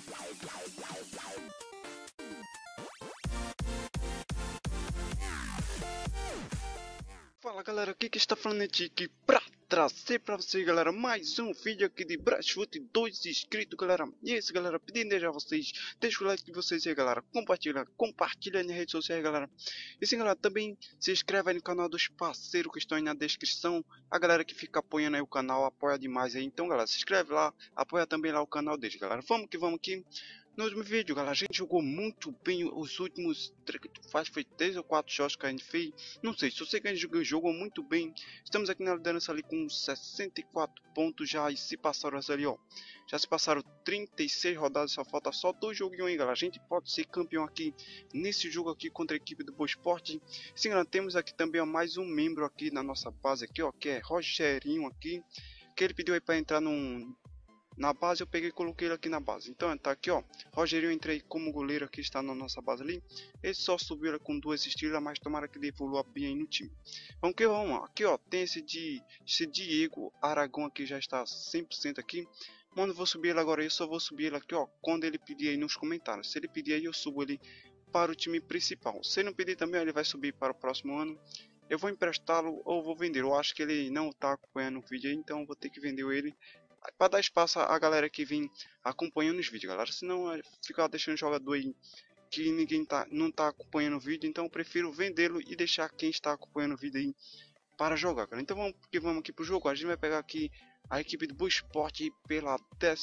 Fala galera, aqui que está falando é Tiki pra trazer pra vocês, galera, mais um vídeo aqui de Brasfoot 2 inscritos, galera. E é isso, galera, pedindo já a vocês, deixa o like de vocês aí, galera, compartilha nas redes sociais, galera. E sim, galera, também se inscreve aí no canal dos parceiros que estão aí na descrição. A galera que fica apoiando aí o canal, apoia demais aí. Então, galera, se inscreve lá, apoia também lá o canal deles, galera. Vamos que no último vídeo, galera, a gente jogou muito bem os últimos, foi 3 ou 4 jogos que a gente fez. Não sei, só sei que a gente jogou muito bem. Estamos aqui na liderança ali com 64 pontos já. E se passaram ali, ó. Já se passaram 36 rodadas, só falta só 2 joguinhos aí, galera. A gente pode ser campeão aqui nesse jogo aqui contra a equipe do Boa Esporte. Sim, galera, temos aqui também ó, mais um membro aqui na nossa base aqui, ó, que é Rogerinho aqui. Que ele pediu aí para entrar na base, eu peguei e coloquei ele aqui na base. Então tá aqui, ó. Rogerinho, entrei como goleiro aqui, está na nossa base ali. Ele só subiu com 2 estrelas, mas tomara que ele evolua bem aí no time. Vamos que vamos, ó. Aqui, ó, tem esse Diego Aragão aqui, já está 100% aqui. Mano, eu vou subir ele agora, eu só vou subir ele aqui, ó, quando ele pedir aí nos comentários. Se ele pedir aí, eu subo ele para o time principal. Se ele não pedir também, ele vai subir para o próximo ano. Eu vou emprestá-lo ou vou vender. Eu acho que ele não está acompanhando o vídeo aí, então vou ter que vender ele para dar espaço a galera que vem acompanhando os vídeos, galera. Senão ficar deixando jogador aí que ninguém não tá acompanhando o vídeo. Então eu prefiro vendê-lo e deixar quem está acompanhando o vídeo aí para jogar, galera. Então vamos aqui pro jogo. A gente vai pegar aqui a equipe do Boa Esporte pela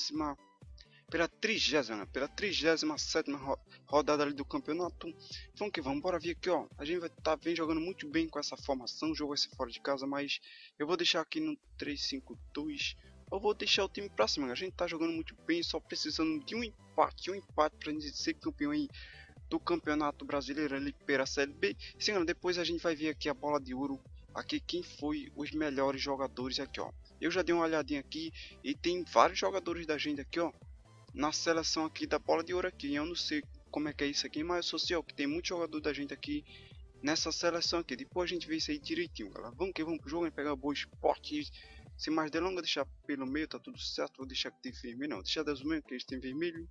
37ª rodada ali do campeonato. Vamos que vamos, bora vir aqui, ó. A gente vem jogando muito bem com essa formação. O jogo vai ser fora de casa, mas eu vou deixar aqui no 3-5-2. Eu vou deixar o time pra cima. A gente tá jogando muito bem, só precisando de um empate pra gente ser campeão aí do Campeonato Brasileiro ali pela Série B. Sim, galera, depois a gente vai ver aqui a bola de ouro, aqui quem foi os melhores jogadores aqui, ó. Eu já dei uma olhadinha aqui e tem vários jogadores da gente aqui, ó, na seleção aqui da bola de ouro aqui. Eu não sei como é que é isso aqui, mas eu sei ó, que tem muito jogador da gente aqui nessa seleção aqui. Depois a gente vê isso aí direitinho, galera. Vamos pro jogo, pegar o Boa Esporte. Sem mais delongas, deixar pelo meio, tá tudo certo. Vou deixar que tem vermelho, não, deixar das mesmo que eles têm vermelho.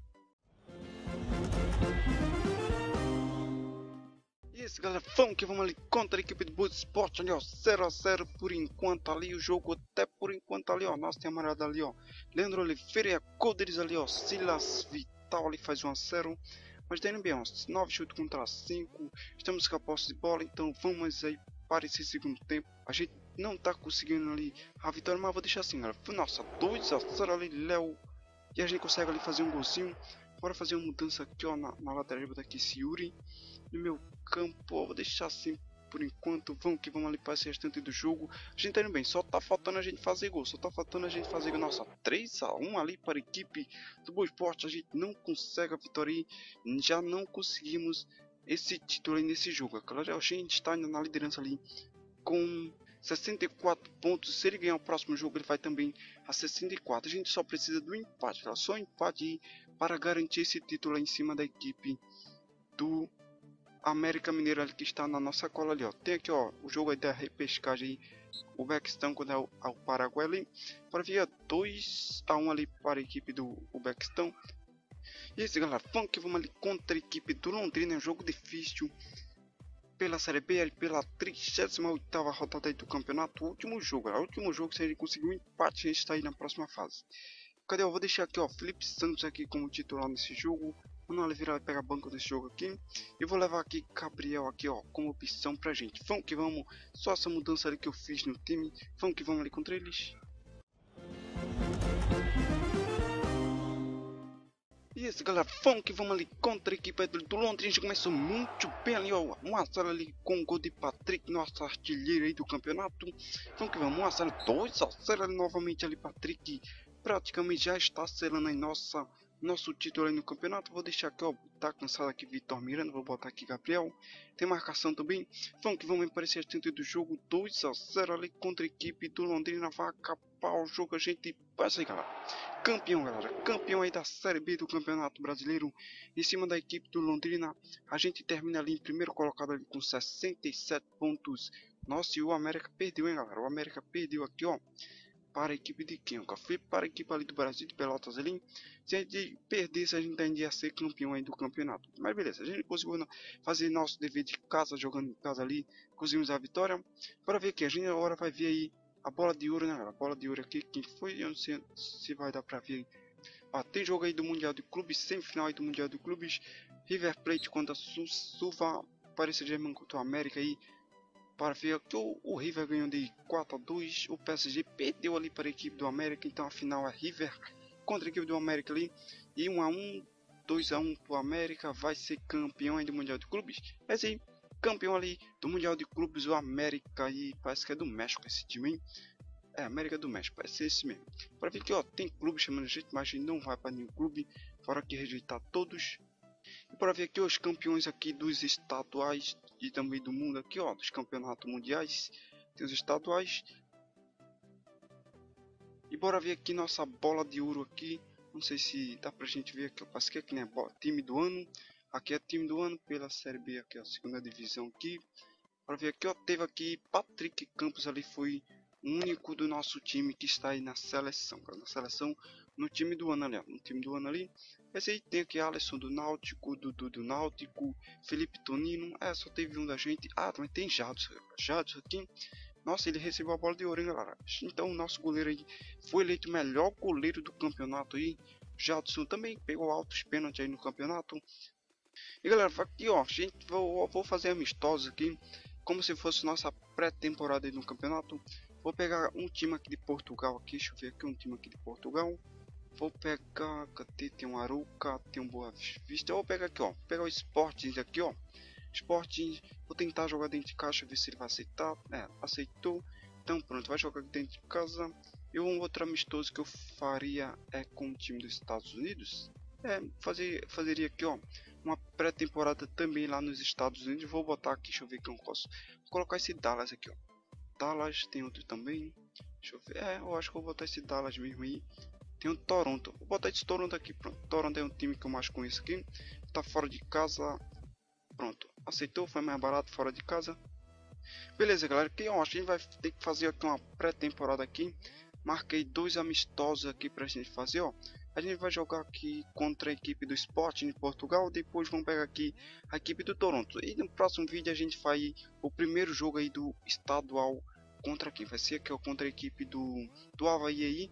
E isso, galera, vamos ali contra a equipe do Boa Esporte ali, ó, 0-0 por enquanto ali, o jogo até por enquanto ali, ó. Nossa, tem amarelo ali, ó, Leandro Oliveira e a cor deles ali, ó, Silas Vital ali faz 1-0. Mas tá indo bem, ó, 9 chutes contra 5, estamos com a posse de bola, então vamos aí para esse segundo tempo. A gente não tá conseguindo ali a vitória, mas vou deixar assim, galera. Nossa, 2-0 ali, Léo. E a gente consegue ali fazer um golzinho. Bora fazer uma mudança aqui, ó, na lateral. Vou dar aqui esse Yuri no meu campo, ó, vou deixar assim por enquanto. Vamos ali para esse restante do jogo. A gente tá indo bem, só tá faltando a gente fazer gol. Nossa, 3-1 ali para a equipe do Boa Esporte. A gente não consegue a vitória e já não conseguimos esse título aí nesse jogo. Claro, a gente está na liderança ali com 64 pontos. Se ele ganhar o próximo jogo, ele vai também a 64. A gente só precisa do empate, tá? Só empate aí para garantir esse título aí em cima da equipe do América Mineiro ali, que está na nossa cola ali, ó. Tem aqui, ó, o jogo aí da repescagem aí, o Bequistão contra o Paraguai ali. Para via 2-1 ali para a equipe do Bequistão. E esse, galera, vamos ali contra a equipe do Londrina. É um jogo difícil pela Série B, pela 38ª rodada aí do campeonato. O último jogo, se a gente conseguir um empate, a gente está aí na próxima fase. Cadê? Eu vou deixar aqui, ó, Felipe Santos aqui como titular nesse jogo. Mano Oliveira vai pegar banco desse jogo aqui. E vou levar aqui Gabriel aqui, ó, como opção pra gente. Vamos que vamos. Só essa mudança ali que eu fiz no time. Vamos que vamos ali contra eles. E esse, galera, vamos ali contra a equipe do Londrina. A gente começou muito bem ali, ó. 1-0 ali com o gol de Patrick, nosso artilheiro aí do campeonato. Vamos que vamos, 1-0, 2-0 ali novamente ali, Patrick. Praticamente já está selando aí nosso título aí no campeonato. Vou deixar aqui, ó, tá cansado aqui Vitor Miranda, vou botar aqui Gabriel. Tem marcação também. Vamos que vamos, aparecer a do jogo, 2-0 ali contra a equipe do Londrina. Vai acabar o jogo, a gente vai sair, galera. Campeão, galera, campeão aí da Série B do Campeonato Brasileiro, em cima da equipe do Londrina. A gente termina ali em primeiro colocado ali com 67 pontos. Nossa, e o América perdeu, hein, galera, o América perdeu aqui, ó. para a equipe de quem? Foi para a equipe ali do Brasil de Pelotas ali. Se a gente perdesse, a gente ainda ia ser campeão aí do campeonato. Mas beleza, a gente conseguiu fazer nosso dever de casa, jogando em casa ali. Conseguimos a vitória. Para ver aqui, a gente agora vai ver aí a bola de ouro, né? A bola de ouro aqui, quem foi? Eu não sei se vai dar para ver. Tem jogo aí do Mundial de Clubes, semifinal aí do Mundial de Clubes. River Plate contra Suva, Paris Saint-Germain contra o América aí. Para ver que o River ganhou de 4-2, o PSG perdeu ali para a equipe do América, então a final é River contra a equipe do América ali, e 1-1, 2-1 para o América, vai ser campeão aí do Mundial de Clubes. É assim, campeão ali do Mundial de Clubes, o América, e parece que é do México esse time, hein? É, América do México, parece ser esse mesmo. Para ver que ó, tem clube chamando a gente, mas a gente não vai para nenhum clube, fora que rejeitar todos. E para ver aqui os campeões aqui dos estaduais e também do mundo aqui, ó, dos campeonatos mundiais, tem os estaduais. E bora ver aqui nossa bola de ouro aqui. Não sei se dá pra gente ver aqui, eu passei aqui, né, time do ano. Aqui é time do ano pela Série B, aqui a segunda divisão aqui. Para ver aqui, ó, teve aqui Patrick Campos ali, foi o único do nosso time que está aí na seleção, cara, na seleção, no time do ano ali, ó, no time do ano ali. Esse aí tem aqui Alisson do Náutico, Dudu do Náutico, Felipe Tonino, só teve um da gente. Também tem Jadson aqui. Nossa, ele recebeu a bola de ouro, hein, galera. Então o nosso goleiro aí foi eleito o melhor goleiro do campeonato aí. Jadson também pegou altos pênaltis aí no campeonato. E galera, aqui ó, gente, vou fazer amistosos aqui, como se fosse nossa pré-temporada aí no campeonato. Vou pegar um time aqui de Portugal aqui, deixa eu ver aqui um time aqui de Portugal. Vou pegar, cadê? Tem um Arouca, tem um Boa Vista. Eu vou pegar aqui ó, vou pegar o Sporting aqui ó. Sporting, vou tentar jogar dentro de caixa, ver se ele vai aceitar. Aceitou. Então pronto, vai jogar dentro de casa. E um outro amistoso que eu faria é com o time dos Estados Unidos. Fazeria aqui ó, uma pré-temporada também lá nos Estados Unidos. Vou botar aqui, deixa eu ver que eu posso. Vou colocar esse Dallas aqui ó. Dallas, tem outro também. Deixa eu ver, eu acho que eu vou botar esse Dallas mesmo aí. Tem o Toronto, vou botar esse Toronto aqui, pronto. Toronto é um time que eu mais conheço aqui. Tá fora de casa. Pronto, aceitou, foi mais barato fora de casa. Beleza, galera, que eu acho que a gente vai ter que fazer aqui uma pré-temporada aqui. Marquei 2 amistosos aqui pra gente fazer, ó. A gente vai jogar aqui contra a equipe do Sporting de Portugal, depois vamos pegar aqui a equipe do Toronto. E no próximo vídeo a gente vai o primeiro jogo aí do estadual contra quem vai ser, que é contra a equipe do Avaí aí.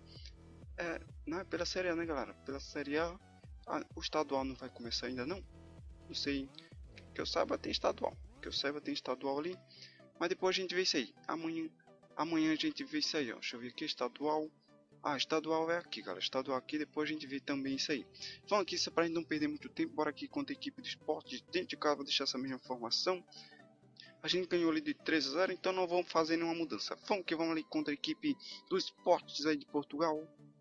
Não é pela Série A, né, galera? Pela Série A, o estadual não vai começar ainda não. Não sei, que eu saiba tem estadual. Que eu saiba tem estadual ali. Mas depois a gente vê isso aí. Amanhã a gente vê isso aí, ó. Deixa eu ver aqui, estadual. Estadual é aqui, galera. Estadual aqui, depois a gente vê também isso aí. Vamos aqui, só pra gente não perder muito tempo. Bora aqui contra a equipe do esporte. Dentro de casa, vou deixar essa mesma informação. A gente ganhou ali de 3-0, então não vamos fazer nenhuma mudança. Vamos ali contra a equipe do esportes aí de Portugal.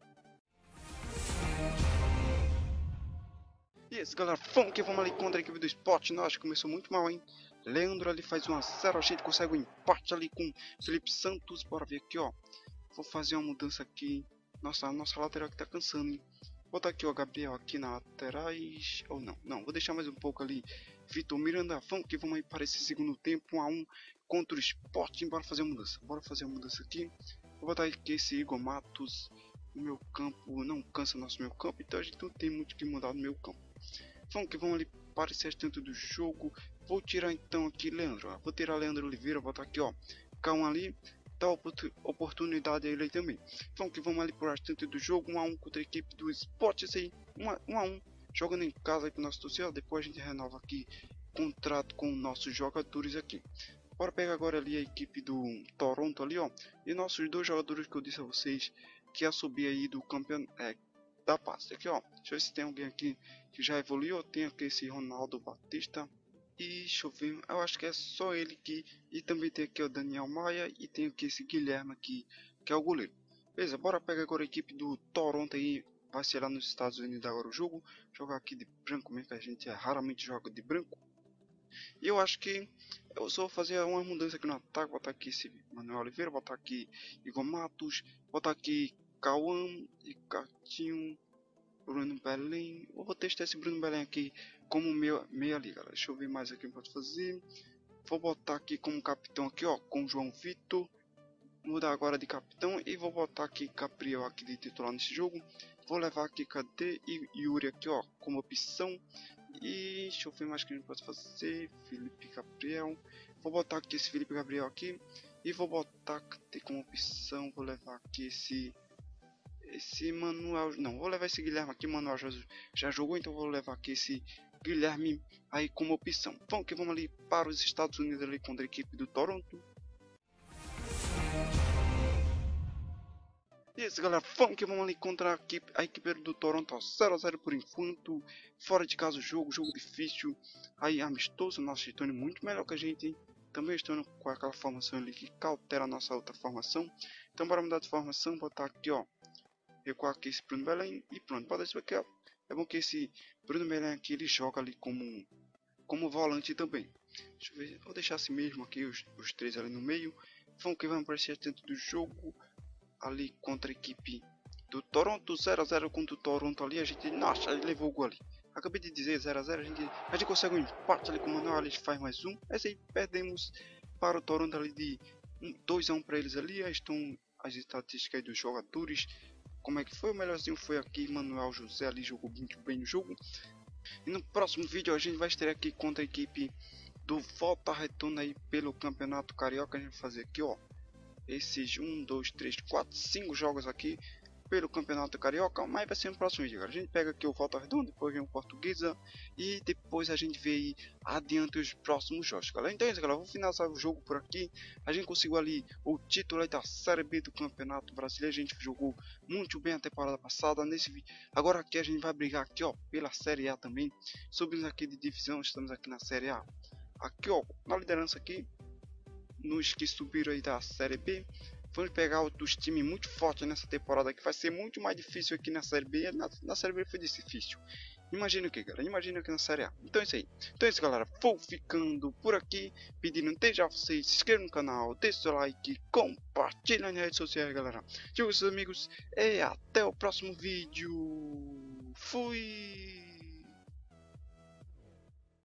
Isso, galera, vamos ali contra a equipe do esporte. Nossa, começou muito mal, hein? Leandro ali faz 1-0, a gente consegue um empate ali com Felipe Santos. Bora ver aqui, ó. Vou fazer uma mudança aqui. Nossa lateral aqui tá cansando, hein? Vou botar aqui o Gabriel aqui na laterais. Ou não, vou deixar mais um pouco ali. Vitor Miranda, vamos aí para esse segundo tempo, 1-1 contra o Sporting. Bora fazer uma mudança. Bora fazer uma mudança aqui. Vou botar aqui esse Igor Matos. O meu campo não cansa nosso meu campo, então a gente não tem muito que mudar no meu campo. Vamos ali para esse restante do jogo. Vou tirar então aqui Leandro, ó. Vou tirar Leandro Oliveira, botar aqui ó, K1 ali, dá oportunidade a ele aí também. Vamos ali para o restante do jogo, 1-1 contra a equipe do Sports aí, 1-1, jogando em casa aí com o nosso torcedor. Depois a gente renova aqui contrato com nossos jogadores aqui. Bora pegar agora ali a equipe do Toronto ali ó, e nossos 2 jogadores que eu disse a vocês que ia subir aí do campeonato da pasta aqui ó. Deixa eu ver se tem alguém aqui que já evoluiu. Tem aqui esse Ronaldo Batista. E deixa eu ver, eu acho que é só ele aqui. E também tem aqui o Daniel Maia. E tem aqui esse Guilherme aqui, que é o goleiro. Beleza, bora pegar agora a equipe do Toronto aí. Vai ser lá nos Estados Unidos agora o jogo. Jogar aqui de branco mesmo, que a gente raramente joga de branco. E eu acho que eu só vou fazer uma mudança aqui no ataque. Botar aqui esse Manuel Oliveira. Botar aqui Igor Matos. Botar aqui Cauã e Catinho. Bruno Belém. Eu vou testar esse Bruno Belém aqui como meia ali, galera. Deixa eu ver mais aqui o que eu posso fazer. Vou botar aqui como capitão aqui, ó, com João Vitor. mudar agora de capitão e vou botar aqui Gabriel aqui de titular nesse jogo. Vou levar aqui KD e Yuri aqui, ó, como opção. E deixa eu ver mais que a gente pode fazer. Felipe Gabriel. Vou botar aqui esse Felipe Gabriel aqui. E vou botar KD como opção. Vou levar aqui esse Manuel. Não, vou levar esse Guilherme aqui. Manuel já jogou, então vou levar aqui esse Guilherme aí como opção. Vamos que vamos ali para os Estados Unidos ali contra a equipe do Toronto. E isso, galera, vamos que vamos ali contra a equipe do Toronto, 0 a 0 por enquanto. Fora de casa o jogo difícil. Aí amistoso, nosso Stone muito melhor que a gente. Também estão com aquela formação ali que cautela a nossa outra formação. Então bora mudar de formação, botar aqui, ó. Recuar aqui esse Bruno Belém e pronto, pode ser que é bom que esse Bruno Belém aqui ele joga ali como volante também. Deixa eu ver, vou deixar assim mesmo aqui os três ali no meio. Vamos que vamos aparecer dentro do jogo ali contra a equipe do Toronto, 0 a 0 contra o Toronto ali. A gente, nossa, ele levou o gol ali. Acabei de dizer 0 a 0, a gente consegue um empate ali com o Manuel, eles faz mais um. Esse aí perdemos para o Toronto ali de 2 a 1 para eles ali. Aí estão as estatísticas aí dos jogadores. Como é que foi? O melhorzinho foi aqui, Manuel José ali jogou muito bem no jogo. E no próximo vídeo a gente vai estar aqui contra a equipe do Volta Redonda aí pelo Campeonato Carioca. A gente vai fazer aqui, ó, esses 1, 2, 3, 4, 5 jogos aqui pelo Campeonato Carioca, mas vai ser no próximo vídeo, galera. A gente pega aqui o Volta Redonda, depois vem o Portuguesa e depois a gente vê aí adiante os próximos jogos, galera. Então é isso, galera, vou finalizar o jogo por aqui. A gente conseguiu ali o título aí da Série B do Campeonato Brasileiro. A gente jogou muito bem a temporada passada. Nesse vídeo, agora aqui a gente vai brigar aqui, ó, pela Série A também. Subimos aqui de divisão, estamos aqui na Série A. Aqui, ó, na liderança aqui, nos que subiram aí da Série B. Vamos pegar outros times muito fortes nessa temporada, que vai ser muito mais difícil aqui na Série B. Na Série B foi difícil. Imagina o que, galera? Imagina aqui na Série A. Então é isso aí. Então é isso, galera. Vou ficando por aqui. Pedindo desde já vocês se inscrevam no canal, deixe seu like, compartilhem nas redes sociais, galera. Tchau, seus amigos. E até o próximo vídeo. Fui!